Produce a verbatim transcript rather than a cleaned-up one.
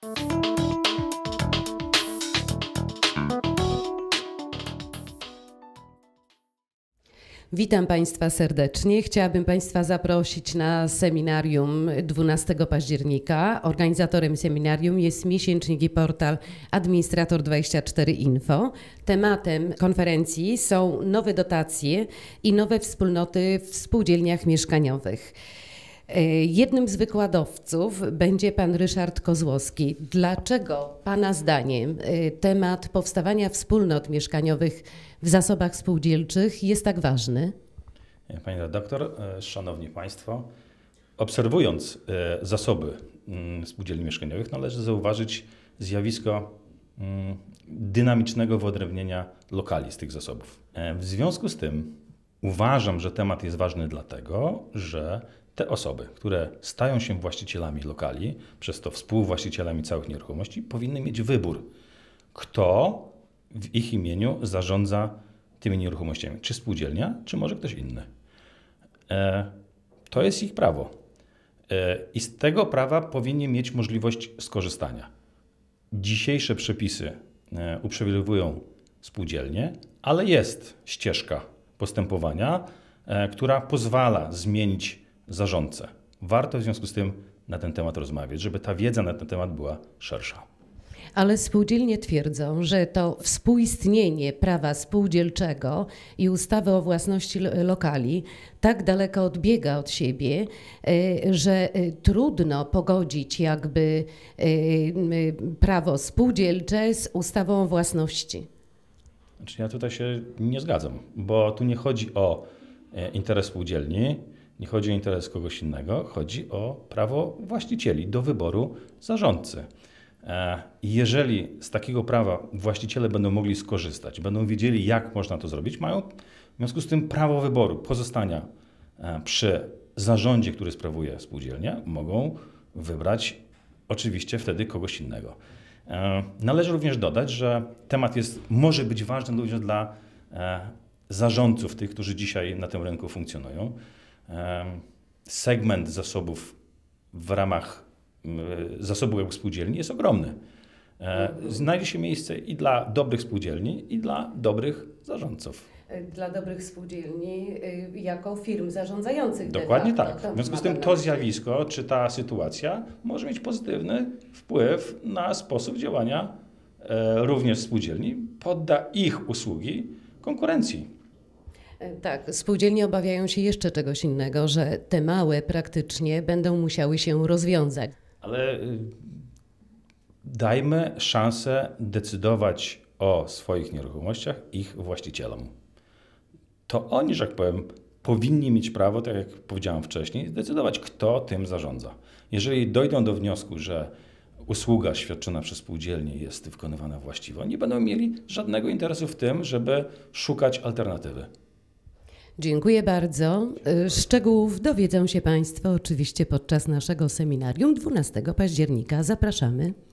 Witam Państwa serdecznie. Chciałabym Państwa zaprosić na seminarium dwunastego października. Organizatorem seminarium jest miesięcznik i portal Administrator dwadzieścia cztery Info. Tematem konferencji są nowe dotacje i nowe wspólnoty w spółdzielniach mieszkaniowych. Jednym z wykładowców będzie pan Ryszard Kozłowski. Dlaczego Pana zdaniem temat powstawania wspólnot mieszkaniowych w zasobach spółdzielczych jest tak ważny? Pani redaktor, szanowni państwo, obserwując zasoby spółdzielni mieszkaniowych, należy zauważyć zjawisko dynamicznego wyodrębnienia lokali z tych zasobów. W związku z tym uważam, że temat jest ważny dlatego, że te osoby, które stają się właścicielami lokali, przez to współwłaścicielami całych nieruchomości, powinny mieć wybór, kto w ich imieniu zarządza tymi nieruchomościami. Czy spółdzielnia, czy może ktoś inny. E, to jest ich prawo. E, I z tego prawa powinni mieć możliwość skorzystania. Dzisiejsze przepisy e, uprzywilejowują spółdzielnie, ale jest ścieżka postępowania, e, która pozwala zmienić zarządcę. Warto w związku z tym na ten temat rozmawiać, żeby ta wiedza na ten temat była szersza. Ale spółdzielnie twierdzą, że to współistnienie prawa spółdzielczego i ustawy o własności lokali tak daleko odbiega od siebie, że trudno pogodzić jakby prawo spółdzielcze z ustawą o własności. Znaczy ja tutaj się nie zgadzam, bo tu nie chodzi o interes spółdzielni, nie chodzi o interes kogoś innego, chodzi o prawo właścicieli do wyboru zarządcy. Jeżeli z takiego prawa właściciele będą mogli skorzystać, będą wiedzieli, jak można to zrobić, mają w związku z tym prawo wyboru pozostania przy zarządzie, który sprawuje spółdzielnia, mogą wybrać oczywiście wtedy kogoś innego. Należy również dodać, że temat jest, może być ważny również dla zarządców, tych, którzy dzisiaj na tym rynku funkcjonują. Segment zasobów w ramach zasobów jak spółdzielni jest ogromny. Znajdzie się miejsce i dla dobrych spółdzielni, i dla dobrych zarządców. Dla dobrych spółdzielni jako firm zarządzających. Dokładnie tak. W związku z tym to zjawisko, czy ta sytuacja może mieć pozytywny wpływ na sposób działania również spółdzielni, podda ich usługi konkurencji. Tak, spółdzielnie obawiają się jeszcze czegoś innego, że te małe praktycznie będą musiały się rozwiązać. Ale dajmy szansę decydować o swoich nieruchomościach ich właścicielom. To oni, że tak powiem, powinni mieć prawo, tak jak powiedziałem wcześniej, decydować, kto tym zarządza. Jeżeli dojdą do wniosku, że usługa świadczona przez spółdzielnię jest wykonywana właściwie, nie będą mieli żadnego interesu w tym, żeby szukać alternatywy. Dziękuję bardzo. Szczegółów dowiedzą się Państwo oczywiście podczas naszego seminarium dwunastego października. Zapraszamy.